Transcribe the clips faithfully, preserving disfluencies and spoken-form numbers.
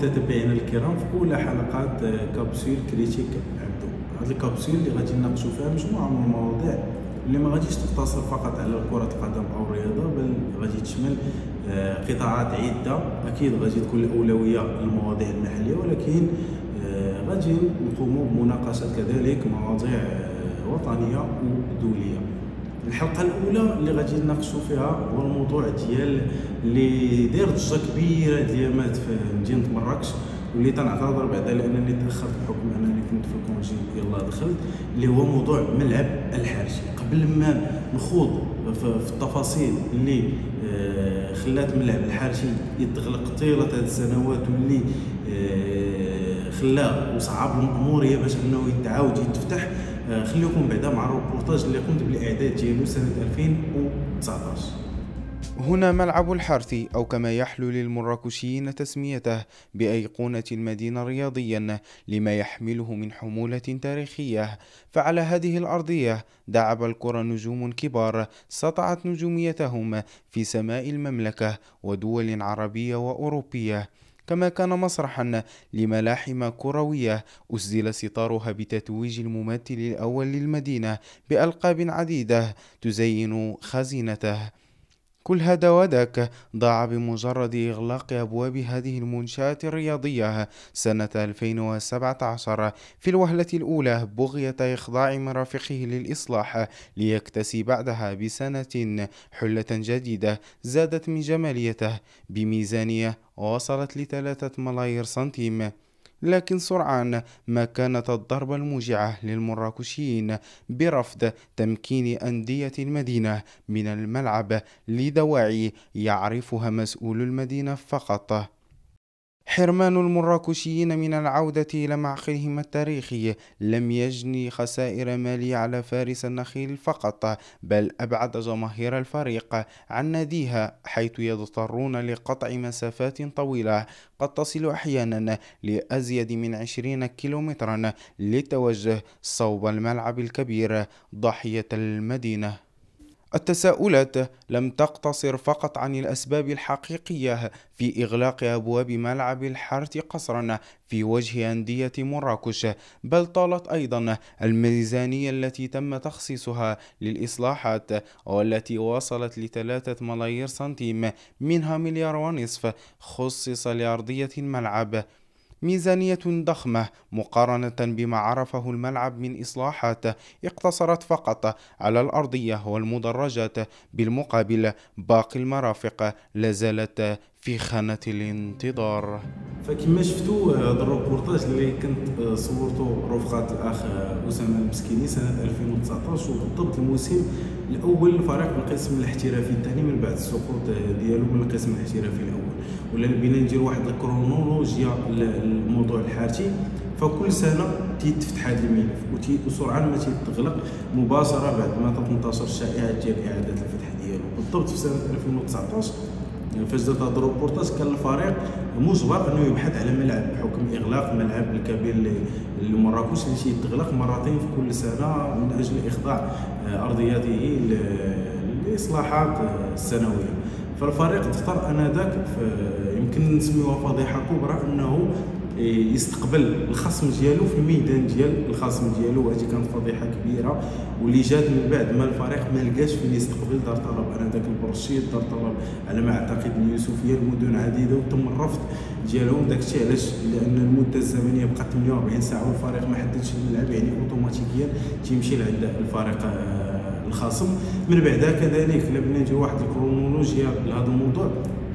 متتبعينا الكرام، في اولى حلقات كابسول كريتيك عبدو. هذه الكابسول اللي غادي نناقشوا فيها مجموعه من المواضيع اللي ما غاديش تقتصر فقط على كره القدم او الرياضه، بل غادي تشمل قطاعات عده. اكيد غادي تكون الاولويه للمواضيع المحليه، ولكن غادي نقوموا بمناقشه كذلك مواضيع وطنيه ودوليه. الحلقه الاولى اللي غادي نناقشوا فيها هو الموضوع ديال اللي داير ضجه كبيره هاد الايامات في مدينه مراكش، واللي تنعتذر بعدا لانني تاخرت بحكم انني كنت في الكونجي يلاه دخلت، اللي هو موضوع ملعب الحرشي. قبل ما نخوض في التفاصيل اللي خلات ملعب الحرشي يتغلق طيله هاد السنوات، واللي خلاه وصعب المأمورية باش انه يتعاود يتفتح، خليكم بعدا مع الروبورتاج اللي قمت بالاعداد ديالو سنه ألفين وتسعطاش. هنا ملعب الحرثي، أو كما يحلو للمراكشيين تسميته بأيقونة المدينة رياضيا لما يحمله من حمولة تاريخية. فعلى هذه الأرضية دعب الكرة نجوم كبار سطعت نجوميتهم في سماء المملكة ودول عربية وأوروبية، كما كان مسرحا لملاحم كروية أسدل ستارها بتتويج الممثل الأول للمدينة بألقاب عديدة تزين خزينته. كل هذا وذاك ضاع بمجرد إغلاق أبواب هذه المنشآت الرياضية سنة ألفين وسبعة عشر في الوهلة الأولى بغية إخضاع مرافقه للإصلاح، ليكتسي بعدها بسنة حلة جديدة زادت من جماليته بميزانية وصلت لثلاثة ملايير سنتيم. لكن سرعان ما كانت الضربة الموجعة للمراكشيين برفض تمكين أندية المدينة من الملعب لدواعي يعرفها مسؤول المدينة فقط. حرمان المراكشيين من العودة إلى معقلهم التاريخي لم يجني خسائر مالية على فارس النخيل فقط، بل أبعد جماهير الفريق عن ناديها، حيث يضطرون لقطع مسافات طويلة قد تصل أحيانا لأزيد من عشرين كيلومترا للتوجه صوب الملعب الكبير ضاحية المدينة. التساؤلات لم تقتصر فقط عن الأسباب الحقيقية في إغلاق أبواب ملعب الحرث قصرا في وجه أندية مراكش، بل طالت أيضا الميزانية التي تم تخصيصها للإصلاحات، والتي وصلت لثلاثة ملايير سنتيم، منها مليار ونصف خصص لأرضية الملعب. ميزانية ضخمة مقارنة بما عرفه الملعب من إصلاحات اقتصرت فقط على الأرضية والمدرجات. بالمقابل باقي المرافق لازالت في خانة الانتظار. فكما شفتوا هذا الروبورتاج اللي كنت صورته رفقة الاخ اسامه المسكيني سنه ألفين وتسعطاش، وبالضبط الموسم الاول لفريق القسم الاحترافي الثاني من بعد السقوط ديالو من القسم الاحترافي الاول. ولا بينا ندير واحد الكرونولوجيا للموضوع الحرثي، فكل سنه تيتفتح هذا الملف وسرعان ما تيتغلق مباشره بعد ما تنتشر الشائعات ديال اعاده الفتح ديالو. بالضبط في سنه ألفين وتسعطاش فاش درت هذا الروبورتاج كان الفريق مجبر انه يبحث على ملعب بحكم اغلاق ملعب الكبير لمراكش اللي تيتغلق مرتين في كل سنه من اجل اخضاع ارضياته للاصلاحات السنويه. فالفريق اختار انذاك يمكن نسميوها فضيحه كبرى انه يستقبل الخصم ديالو في الميدان ديال الخصم ديالو، وهذه كانت فضيحه كبيره واللي جات من بعد ما الفريق ما لقاش فين يستقبل. دار طلب انذاك البرشيد، دار طلب على ما اعتقد اليوسفيه، المدن عديده، وتم الرفض ديالهم. داكشي علاش؟ لان المده الزمنيه بقات ثمانية وأربعين ساعه والفريق ما حددش الملعب، يعني اوتوماتيكيا تيمشي لعند الفريق الخصم. من بعدها كذلك الا بغينا نديرو واحد الكرونولوجيا لهذا الموضوع،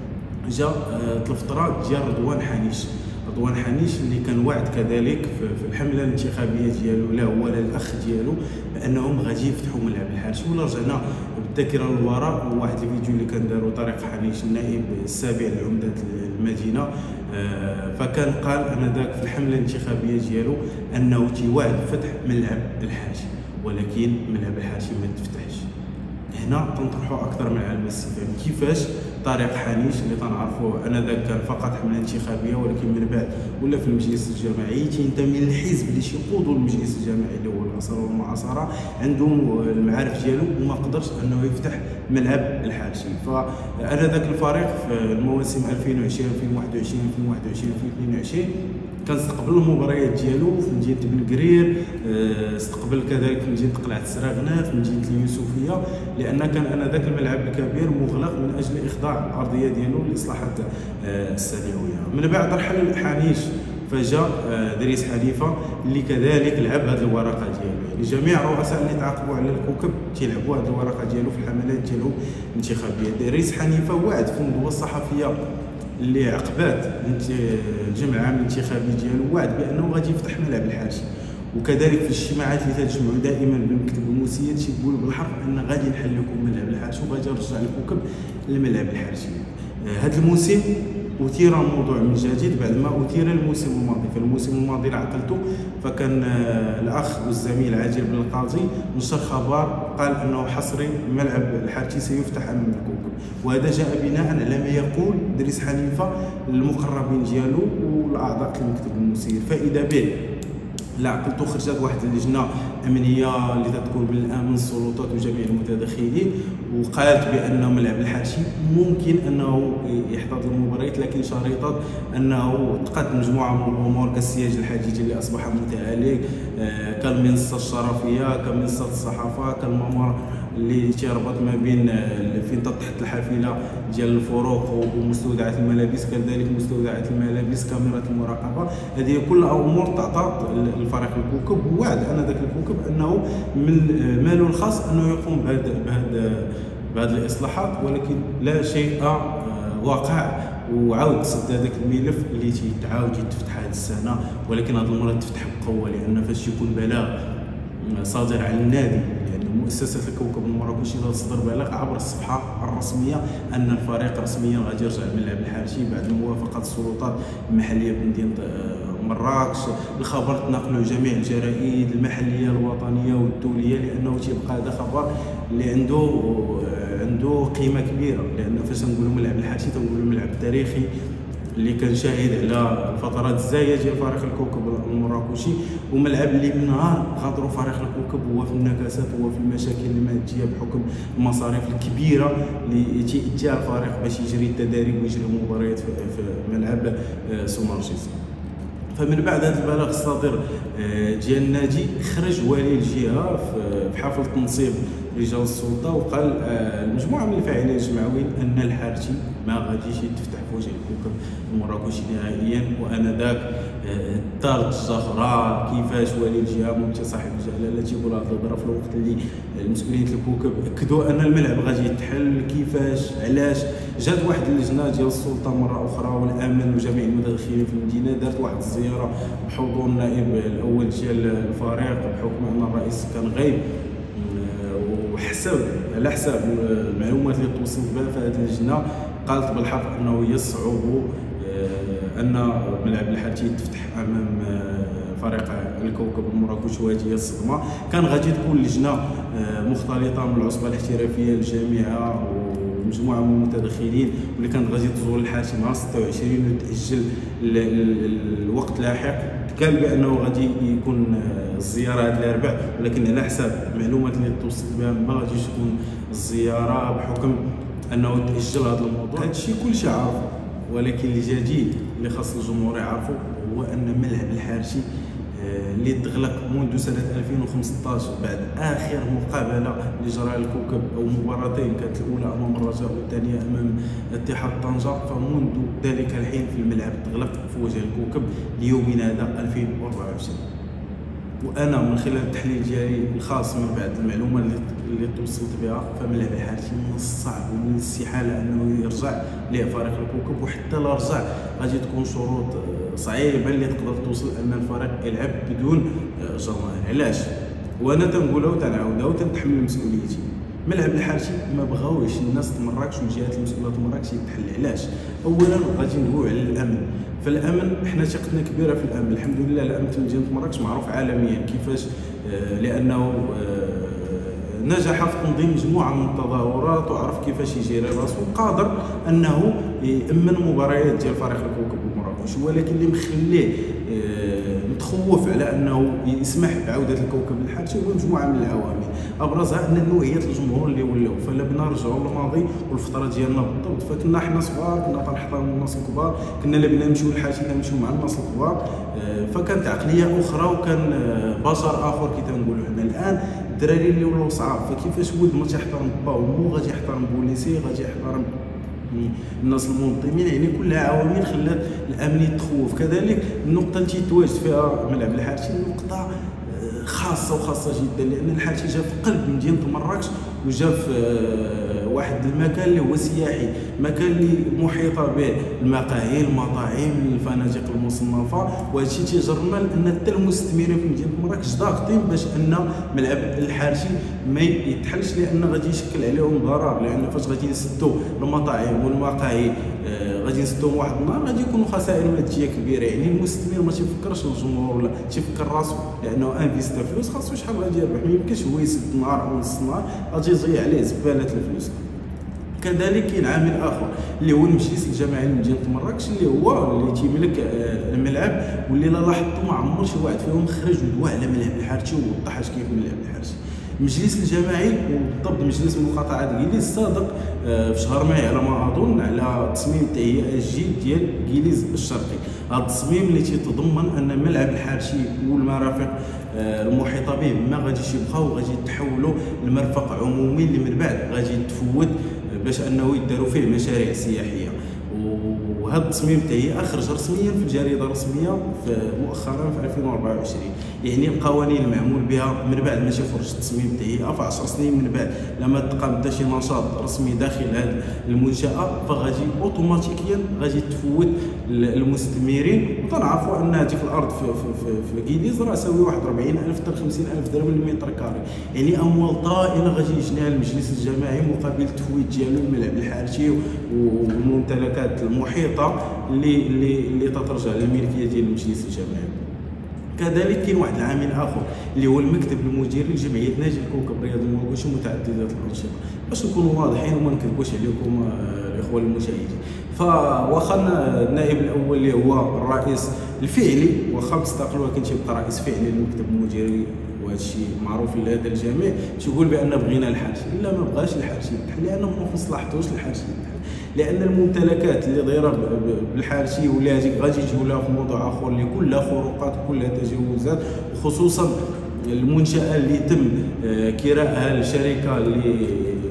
جا الفتره ديال رضوان حنيش. رضوان حنيش اللي كان وعد كذلك في الحمله الانتخابيه ديالو لا هو لا الاخ ديالو بانهم غادي يفتحوا ملعب الحرشي. ولا رجعنا بالذاكره للوراء، واحد الفيديو اللي كان دارو طارق حنيش النائب السابع لعمده المدينه، فكان قال انذاك في الحمله الانتخابيه ديالو انه تيوعد فتح ملعب الحرشي، ولكن ملعب الحرشي ما تفتحش. هنا تنطرحوا اكثر من علامه استفهام، كيفاش طارق حانيش اللي تنعرفوه انذاك كان فقط حمله انتخابيه، ولكن من بعد ولا في المجلس الجماعي تينتمي للحزب اللي تيقودوا المجلس الجماعي اللي هو الأسرة والمعاصرة، عنده المعارف ديالو وما قدرش انه يفتح ملعب الحاشي. فانذاك الفريق في المواسم ألفين وعشرين ألفين وواحد وعشرين ألفين وواحد وعشرين ألفين واثنين وعشرين كان استقبل المباريات ديالو في مدينه بن قرير، استقبل كذلك في مدينه قلعه السراغنه، في مدينه اليوسفيه، لان كان انذاك الملعب الكبير مغلق من اجل اخضاع الارضيه ديالو للاصلاحات الثانويه. من بعد رحل حانيش فجاء دريس حليفه اللي كذلك لعب هذه الورقه ديالو. يعني جميع الرؤساء اللي تعاقبوا على الكوكب تيلعبوا هذه الورقه ديالو في الحملات ديالهم الانتخابيه. دريس حنيفه وعد في الندوه الصحفيه اللي عقبات الجمع العام الانتخابي ديالو، وعد بانه غادي يفتح ملعب الحاشي، وكذلك في الاجتماعات اللي تتجمعوا دائما بمكتب المسير تيقولوا بالحرف ان غادي نحل لكم ملعب الحاشي وغادي نرجع الكوكب للملعب الحاشي. هذا الموسم أثير الموضوع من جديد بعد ما أثير الموسم الماضي. فالموسم الماضي عقلته فكان الأخ والزميل عاجل بن القاضي نشر خبر قال أنه حصري ملعب الحاشي سيفتح أمام الكوكب، وهذا جاء بناء على ما يقول دريس حنيفة المقربين ديالو والأعضاء المكتب المسير. فإذا به لا عقلتو خرجت واحد اللجنه امنيه اللي تتكون من الامن السلطات وجميع المتدخلين، وقالت بان ملعب الحاشي ممكن انه يحضر المباريات، لكن شريطه انه تقاد مجموعه من الامور كالسياج الحديدي اللي اصبح متعالي، كالمنصه الشرفيه، كمنصه الصحافه، كالممر اللي تيربط ما بين فين تحت الحافله ديال الفروق ومستودعات الملابس، كذلك مستودعات الملابس، كاميرا المراقبه. هذه كل امور تعطى الفريق الكوكب، ووعد انا ذاك الكوكب انه من ماله الخاص انه يقوم بهذا بهذا بهذه الاصلاحات، ولكن لا شيء واقع. وعاود سد هذاك الملف اللي تيتعاود يتفتح هذه السنه، ولكن هذه المره تفتح بقوه، لان فاش يكون بلاغ صادر عن النادي مؤسسة الكوكب المراكشي تصدر بلاغ عبر الصفحة الرسمية أن الفريق رسميا غادي يرجع للملعب الحاشي بعد موافقة السلطات المحلية بمدينة مراكش. الخبر تناقلوا جميع الجرائد المحلية الوطنية والدولية، لأنه تيبقى هذا خبر اللي عنده عنده قيمة كبيرة، لأن فاش نقولوا ملعب الحاشي تنقولوا ملعب تاريخي اللي كان شاهد على الفترات الزاهيه ديال فريق الكوكب المراكشي، وملعب اللي من نهار غادروا فريق الكوكب هو في النكسات، هو في المشاكل الماديه بحكم المصاريف الكبيره اللي تيأتيها الفريق باش يجري التدريب ويجري المباريات في ملعب سومارجيس. فمن بعد هذا البلاغ الصادر ديال النادي خرج والي الجهه في حفل تنصيب رجال السلطه وقال المجموعه من الفاعلين الجمعويين ان الحارتي ما غاديش يتفتح في وجه الكوكب المراكشي نهائيا. وانذاك دارت الزهراء كيفاش والي الجهه ممثل صاحب الجلاله تيقول هذه الهضره في الوقت اللي المسؤولين الكوكب اكدوا ان الملعب غادي يتحل. كيفاش علاش جات واحد اللجنه ديال السلطه مره اخرى والامن وجميع المتدخلين في المدينه دارت واحد الزياره بحضور النائب الاول ديال الفريق بحكم ان الرئيس كان غايب، وحسب على حساب المعلومات اللي توصلت بها في هذه اللجنه قالت بالحق انه يصعب ان ملعب الحاشي يتفتح امام فريق الكوكب المراكشي، وهذه هي الصدمه. كان غادي تكون لجنه مختلطه من العصبه الاحترافيه الجامعه ومجموعه من المتدخلين واللي كانت غادي تزور الحاشي نهار ستة وعشرين وتاجل الوقت لاحق. قال بانه غادي يكون الزياره هذا الاربع، ولكن على حساب المعلومات اللي توصلت بها ما غاديش تكون الزياره بحكم انه تاجل هذا الموضوع. هذا الشيء كلشي عارفه، ولكن الجديد اللي خاص الجمهور يعرفوا هو ان ملعب الحاشي اللي تغلق منذ سنه ألفين وخمسطاش بعد اخر مقابله اللي جرى الكوكب او مباراتين، كانت الاولى امام الرجاء والثانيه امام اتحاد طنجه، فمنذ ذلك الحين في الملعب تغلق في وجه الكوكب ليومنا هذا ألفين وأربعة وعشرين. وانا من خلال التحليل ديالي الخاص من بعد المعلومات اللي توصلت بها فملعب الحاشي من الصعب ومن الاستحاله انه يرجع لفريق الكوكب، وحتى لا رجع غادي تكون شروط صعيبه اللي تقدر توصل ان الفريق يلعب بدون جماهير. علاش؟ وانا تنقولها وتنعاودها وتنتحمل مسؤوليتي. ملعب الحاشي ما بغاوش الناس مراكش والجهات المسؤوله في مراكش يتحل. علاش؟ اولا غادي نقول على الامن، فالامن احنا ثقتنا كبيره في الامن، الحمد لله الامن في مدينه مراكش معروف عالميا كيفاش، لانه نجح في تنظيم مجموعه من التظاهرات وعرف كيفاش يجيري راسو، قادر انه يامن مباريات ديال فريق الكوكب المراكشي، ولكن اللي مخليه متخوف على انه يسمح بعوده الكوكب الحرشي هو مجموعه من العوامل، ابرزها ان نوعيه الجمهور اللي ولاو. فلا بنا نرجعوا للماضي والفتره ديالنا بالضبط، فكنا حنا صغار كنا تنحترموا الناس الكبار، كنا لا بنا نمشيو للحرشي كنمشيو مع الناس الكبار، فكانت عقليه اخرى وكان بشر اخر كي تنقولوا حنا. الان الدراري اللي ولاو صعاب، فكيفاش ولد ما تيحترم با ومو غادي يحترم بوليسي، غادي يحترم الناس المنظمين؟ يعني كلها عوامل خلات الامن يتخوف. كذلك النقطه اللي تيتواجد فيها ملعب الحرشي نقطه خاصه وخاصه جدا، لان الحرشي جا في قلب مدينه مراكش وجا في واحد المكان اللي هو سياحي، مكان اللي محيطه به المقاهي، المطاعم، الفنادق المصنفه، وهذا الشيء تيجرنا لان حتى المستثمرين في مدينه مراكش ضاغطين باش ان ملعب الحرشي ما يتحلش، لان غادي يشكل عليهم ضرر. لان فاش غادي يسدوا المطاعم والمقاهي آه غادي يسدوهم واحد النهار غادي يكونوا خسائر ماديه كبيره. يعني المستثمر ما تيفكرش الجمهور ولا تيفكر راسو، لانه انفيستا فلوس خاصو شحال غادي يربح، ما يمكنش هو يسد نهار او نص نهار غادي يضيع عليه زباله الفلوس. كذلك كاين عامل اخر اللي هو المجلس الجماعي لمدينه مراكش، اللي هو اللي تيملك الملعب، واللي لا لاحظتوا ما عمر شي واحد فيهم خرج ودوا على ملعب الحرشي ووضح اش كيف ملعب الحرشي. المجلس الجماعي وبالضبط مجلس مقاطعه كيليز صادق في شهر ماي على ما اظن على تصميم تهيئه جديد ديال كيليز الشرقي. هذا التصميم اللي تيتضمن ان ملعب الحرشي والمرافق المحيطه به ما غاديش يبقاو، غادي يتحولوا لمرفق عمومي اللي من بعد غادي يتفود باش انه يداروا فيه مشاريع سياحيه. وهذا التصميم التهيئه خرج رسميا في الجريده الرسميه في مؤخرا في ألفين وأربعة وعشرين. يعني القوانين المعمول بها من بعد ماشي خرج التصميم التهيئه في عشر سنين من بعد لما تقام حتى شي نشاط رسمي داخل هذه المنشاه، فغادي اوتوماتيكيا غادي تفوت المستثمرين. وتنعرفوا ان هذيك الارض في في في, في كيليز راه ساوي واحد وأربعين ألف حتى خمسين ألف درهم للمتر كاري. يعني اموال طائله غادي يجنيها المجلس الجماعي مقابل التفويت ديالو الملعب الحرشي والممتلكات المحيطه اللي اللي اللي تترجع للملكيه ديال المجلس الجماعي. كذلك كاين واحد العامل اخر اللي هو المكتب المديري لجمعيه ناجي الكوكب الرياضي المراكشي متعدده الانشطه. باش نكونوا واضحين وما نكذبوش عليكم الاخوه المشاهدين، فواخا النائب الاول اللي هو الرئيس الفعلي واخا مستقل ولكن تيبقى رئيس فعلي للمكتب المديري، وهذا الشيء معروف لهذا الجميع، تيقول بان بغينا الحرشي. لا، ما بغاش الحرشي يتحل، لانه ما مصلحتوش الحرشي يتحل، لان الممتلكات اللي دايره بالحرشي ولا هذيك غادي يجيو لها في موضوع اخر اللي كلها خروقات وكلها تجاوزات، وخصوصا المنشاه اللي تم كراءها للشركه اللي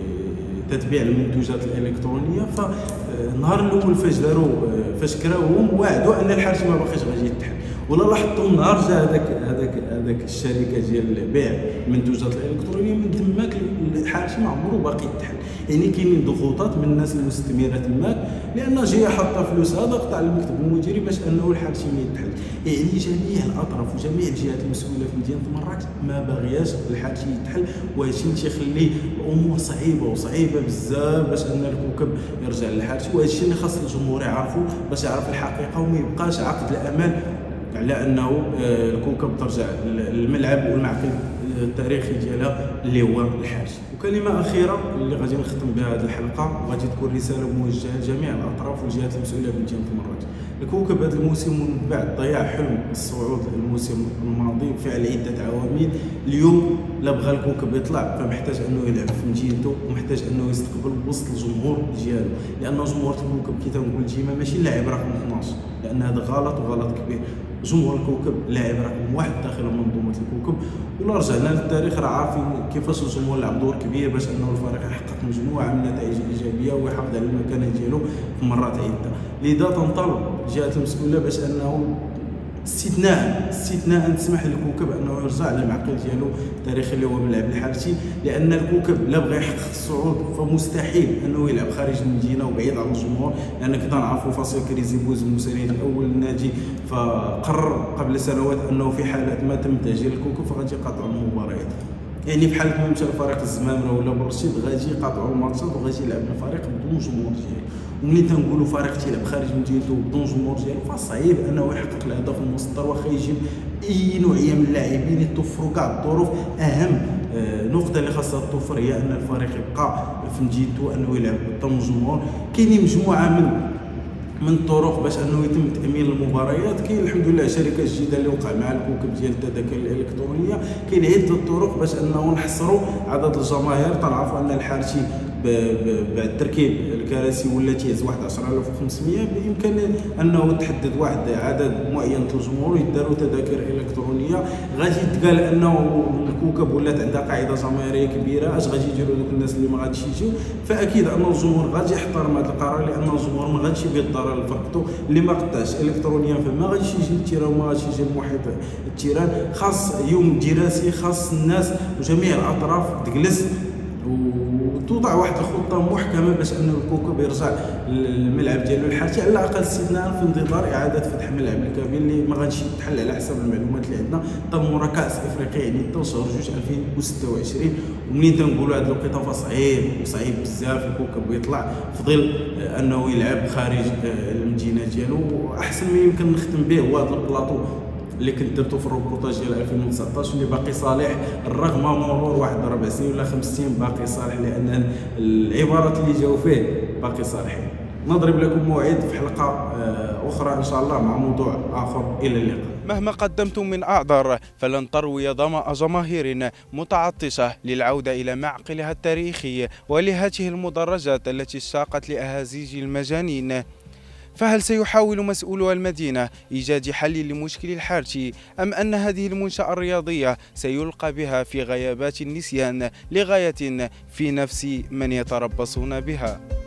تتبيع المنتوجات الالكترونيه. فالنهار الاول فاش داروا فاش كراوهم وعدوا ان الحرشي ما باقيش غادي يتحل، ولا لاحظتوا النهار جا هذاك هذاك هذاك الشركه ديال بيع المنتوجات الالكترونيه من تماك الحرشي ما عمرو باقي يتحل. يعني كاينين ضغوطات من الناس المستثمره تماك، لان جايه حاطه فلوسها ضغط على المكتب المديري باش انه الحرشي ما يتحل. يعني جميع الاطراف وجميع الجهات المسؤوله في مدينه مراكش ما باغياش الحرشي يتحل، وهذا الشيء تيخلي الامور صعيبه وصعيبه بزاف باش ان الكوكب يرجع للحرشي. وهذا الشيء اللي خاص الجمهور يعرفوا باش يعرف الحقيقه وما يبقاش عقد الامان على انه الكوكب ترجع للملعب والمعقد التاريخي ديالها اللي هو الحرشي. وكلمه اخيره اللي غادي نختم بها هذه الحلقه وغادي تكون رساله موجهه لجميع الاطراف والجهات المسؤوله في مدينه مراكش. الكوكب هذا الموسم من بعد ضياع حلم الصعود الموسم الماضي بفعل عده عوامل. اليوم لا بغى الكوكب يطلع فمحتاج انه يلعب في مدينته ومحتاج انه يستقبل وسط الجمهور ديالو، لان جمهور الكوكب كي تنقول ديما ماشي اللاعب رقم اثناش، لان هذا غلط وغلط كبير. جمهور الكوكب لاعب رقم واحد داخل منظومه الكوكب، ولا رجعنا للتاريخ راه عارفين كيفاش الجمهور لعب دور كبير باش انه الفريق يحقق مجموعه من النتائج الايجابيه ويحافظ على المكانه ديالو في مرات عده. لذا تنطلب الجهات المسؤوله باش انه استثناء استثناء تسمح للكوكب انه يرجع للمعقل ديالو التاريخي اللي هو ملعب الحرشي، لان الكوكب لا بغى يحقق الصعود فمستحيل انه يلعب خارج المدينه وبعيد عن الجمهور، لان كي تنعرفوا فاصل كريزيبوز المسير الاول للنادي فقرر قبل سنوات انه في حاله ما تم تاجيل الكوكب فغادي يقاطعوا المباريات. يعني بحال ما مشى لفريق الزمامره ولا بالرشيد غادي يقاطعوا الماتشات وغادي يلعب الفريق بدون جمهور ديالو. ومنين تنقولوا فريق تيلعب خارج مدينته بدون جمهور ديالو فصعيب انه يحقق الهدف المسطر، واخا يجيب اي نوعيه من اللاعبين يتوفروا كاع الظروف. اهم نقطه اللي خاصها توفر هي ان الفريق يبقى في مدينته، انه يلعب قدام الجمهور. كاينين مجموعه من من الطرق باش انه يتم تامين المباريات. كاين الحمد لله شركه جديده اللي وقع مع الكوكب ديال التذاكر الالكترونيه. كاين عده طرق باش انه نحصروا عدد الجماهير. تنعرفوا ان الحارتي بعد تركيب الكراسي ولا تيهز واحد عشرة آلاف وخمسمية، بامكان انه تحدد واحد عدد معين الجمهور يداروا تذاكر الكترونيه. غادي يتقال انه الكوكب ولات عندها قاعده جماهيريه كبيره، اش غادي يديروا دوك الناس اللي ما غاديش يجيو؟ فاكيد ان الجمهور غادي يحترم هذا القرار، لان الجمهور ما غاديش يبغي الضرر لفرقته. اللي ما قطعش الكترونيا فما غاديش يجي للتيران وما غاديش يجي لمحيط التيران. خاص يوم دراسي، خاص الناس وجميع الاطراف تجلس وتوضع واحد الخطه محكمه باش انه الكوكب يرجع للملعب ديالو الحارتي، على الاقل استثناء في انتظار اعاده فتح ملعب الكابين اللي ما غاديش يتحل على حسب المعلومات اللي عندنا تمورا كاس افريقيا يعني حتى شهر جوج ألفين وستة وعشرين. ومنين تنقولوا هذا الوقيته فصعيب وصعيب بزاف الكوكب يطلع في ظل انه يلعب خارج المدينه ديالو. احسن ما يمكن نختم به هو هذا البلاطو اللي كنت درتو في الروبورتاج ديال ألفين وتسعطاش اللي باقي صالح رغم مرور واحد ربع سنين ولا خمس سنين، باقي صالح لان العبارات اللي جاوا فيه باقي صالحين. نضرب لكم موعد في حلقه اخرى ان شاء الله مع موضوع اخر. الى اللقاء. مهما قدمتم من أعذار فلن تروي ظمأ جماهير متعطشة للعودة إلى معقلها التاريخي ولهذه المدرجات التي اشتاقت لأهازيج المجانين. فهل سيحاول مسؤولو المدينة إيجاد حل لمشكل الحارتي، أم أن هذه المنشأة الرياضية سيلقى بها في غيابات النسيان لغاية في نفس من يتربصون بها؟